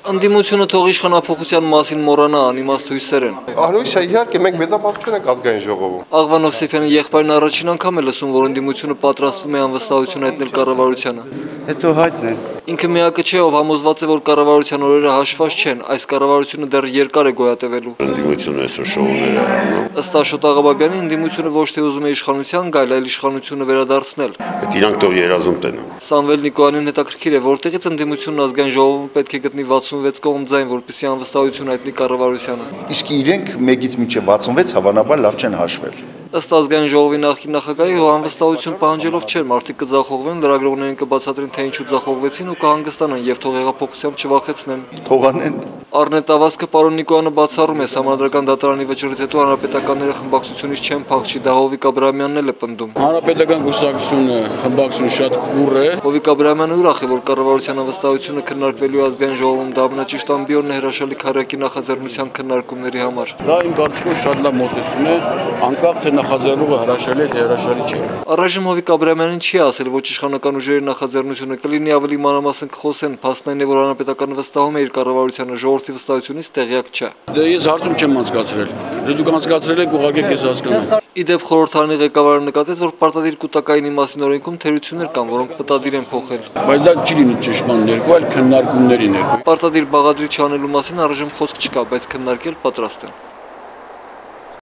Ընդդիմությունը թող իշխանափոխության մասին մոռանա, անիմաստ հույսեր են։ Անույսը իհարկե մենք մեծապատվություն ենք ազգային ժողովում։ Աղվան Հովսեփյանի եղբայրն առաջին անգամ է լսում, որ ընդդիմությունը պատրաստվում է անվստահություն հայտնել կառավարությանը։ Հետո հայտն է։ Ինքը միակը չէ, ով համոզված է, որ կառավարության օրերը հաշված չեն, այս կառավարությունը դեռ երկար է գոյատևելու։ Ընդդիմությունը այսօր շոուներ է անում։ Ըստ Աշոտ Աղաբաբյանի, ընդդիմությունը ոչ թե ուզում է իշխանության գալ, այլ իշխանությունը վերադարձնել։ Այդ իրանք թող երազում տենան։ Սամվել Նիկոյանին հետաքրքիր է, որտեղից ընդդիմությունն ազգային ժողովում պետք է գտնի 66 կողմ ձայն, որպեսզի անվստահություն հայտնի կառավարությանը։ Իսկ իրենք 1-ից մինչև 66 հավանաբար լավ չեն հաշվել։ Ըստ ազգային ժողովի նախկին նախագահի, անվստահություն պահանջելով չէր, մարդիկ կձախողվեն, լրագրողներին կբացատրեն, թե ինչու ձախողվեցին ու կհանգստանան եւ թող հեղափոխությամբ չվախեցնեն։ Թողանեն։ Առնետ Ավազքը պարոն Նիկոյանը բացառում է, Սահմանադրական դատարանի վճռից հետո հանրապետականները խմբակցությունից չեն փախչի, դա Հովիկ Աբրահամյանն էլ է պնդում։ Հանրապետական կուսակցությունը խմբակցությունը շատ կուռ է։ Հովիկ Աբրահամյանը ուրախ է, որ կառավարության անվստահությունը քննարկվելու ազգային ժողովում դա ամենաճիշտ ամբիոնն է հրաշալի քարյակի նախաձեռնության քննարկումների համար։ Դա իմ կարծիքով շատ լավ մոտեցում է, անկախ թե նախաձեռնումը հրաշալի է, թե հրաշալի չէ։ Առայժմ Հովիկ Աբրահամյանին չի ասել, ոչ իշխանական ուժերի նախաձեռնությունը կլինի, ավելի մանրամասն կխոսեն, փաստն այն է, որ հանրապետականը վստահում է իր կառավարությանը, ժողովրդի վստահությունից տեղյակ չէ։ Դե ես հարցում չեմ անցկացրել։ Դե դուք անցկացրել եք, ուղղակի ես հասկանում։ Իդեպ խորհրդարանի ղեկավարը նկատեց, որ պարտադիր կൂട്ടակայինի մասին օրենքում թերություններ կան, որոնք մտադիր են փոխել։ Բայց դա չի լինի ճշմարտ ներկու, այլ քննարկումների ներկու։ Պարտադիր բաղադրիչ անելու մասին առայժմ խոսք չկա, բայց քննարկել պատրաստ են։